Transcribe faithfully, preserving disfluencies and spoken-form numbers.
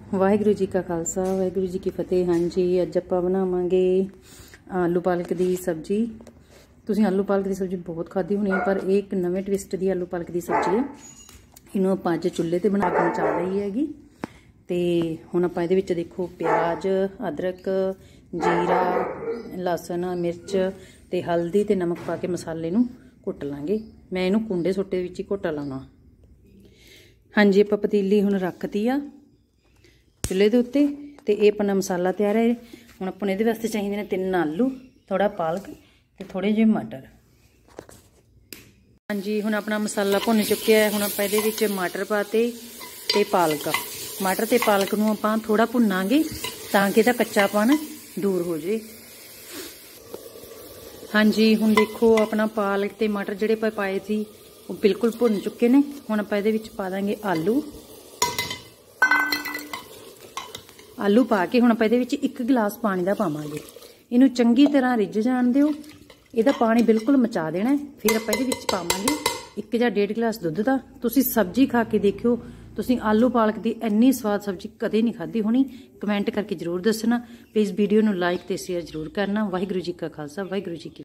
ਵਾਹਿਗੁਰੂ ਜੀ ਕਾ ਖਾਲਸਾ ਵਾਹਿਗੁਰੂ ਜੀ ਕੀ ਫਤਿਹ। हाँ जी, अज ਆਪਾਂ ਬਣਾਵਾਂਗੇ आलू पालक ਦੀ सब्जी। ਤੁਸੀਂ आलू पालक ਦੀ सब्जी बहुत खाधी होनी है, पर ਇਹ ਇੱਕ ਨਵੇਂ ਟਵਿਸਟ ਦੀ आलू पालक ਦੀ सब्जी है। ਇਹਨੂੰ ਆਪਾਂ ਅੱਜ ਚੁੱਲ੍ਹੇ ਤੇ ਬਣਾ ਕੇ ਚਾੜ ਲਈ ਹੈਗੀ। ਤੇ ਹੁਣ ਆਪਾਂ ਇਹਦੇ ਵਿੱਚ ਦੇਖੋ ਪਿਆਜ਼, ਅਦਰਕ, जीरा, लहसुन, मिर्च ਤੇ हल्दी ਤੇ नमक पा के मसाले ਨੂੰ ਕੁੱਟ ਲਾਂਗੇ। मैं ਇਹਨੂੰ कुंडे सोटे ਵਿੱਚ ਹੀ ਘੋਟਾ ਲਾਉਣਾ। हाँ जी, ਆਪਾਂ ਪਤੀਲੀ ਹੁਣ ਰੱਖਤੀ ਆ चुल्हे के उत्ते ते ये अपना मसाला तैयार है। हुण अपने इहदे वास्ते चाहिए ने तीन आलू, थोड़ा पालक ते थोड़े जे मटर। हाँ जी, हुण अपना मसाला भुन चुक्या है। हुण आपां इहदे विच मटर पाते ते पालक, मटर ते पालक नूं आपां थोड़ा भुनांगे तां कि इहदा कच्चापन दूर हो जाए। हाँ जी, हुण देखो अपना पालक ते मटर जिहड़े आपां पाए सी वो बिल्कुल भुन चुके ने। हुण आपां इहदे विच पा दांगे आलू। आलू पा के हुण आपां इहदे विच एक गिलास पानी दा पावांगे। इहनूं चंगी तरह रिझ जाण दिओ। इहदा पानी बिल्कुल मचा देना है। फिर आपां इहदे विच पावांगे एक जां डेढ़ गिलास दुध दा। तुसीं सब्जी खा के देखिओ, तुसीं आलू पालक दी इन्नी स्वाद सब्जी कदे नहीं खाधी होनी। कमेंट करके जरूर दसना। प्लीज़ वीडियो नूं लाइक ते शेयर जरूर करना। वाहिगुरू जी का खालसा वाहिगुरू जी की